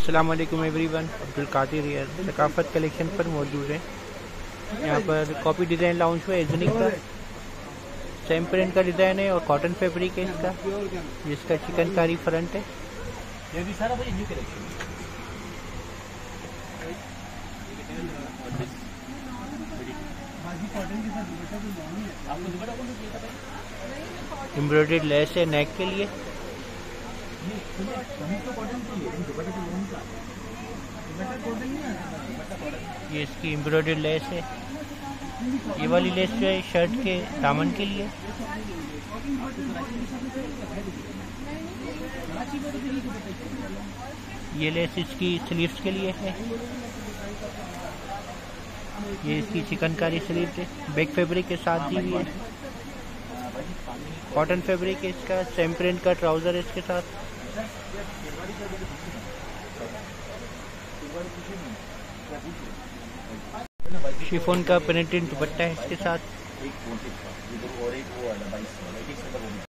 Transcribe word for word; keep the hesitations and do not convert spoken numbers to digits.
अस्सलाम वालेकुम everyone, Abdul Qadir here Saqafat collection पर मौजूद है। यहाँ पर कॉपी डिज़ाइन लॉन्च हुआ है एजनिक का, सेम प्रिंट का डिज़ाइन है और कॉटन फैब्रिक है इसका, जिसका चिकनकारी फ्रंट है। ये भी सारा भाई न्यू कलेक्शन एम्ब्रॉयडर्ड लेस है नेक के लिए। ये इसकी एम्ब्रॉयडर्ड लेस है। ये वाली लेस जो है शर्ट के दामन के लिए। ये लेस इसकी स्लीव्स के लिए है। ये इसकी चिकनकारी स्लीव है, बैक फैब्रिक के साथ दी हुई है। कॉटन फैब्रिक है इसका, सेम प्रिंट का ट्राउजर है इसके साथ। शिफॉन का प्रिंटेड दुपट्टा है इसके साथ।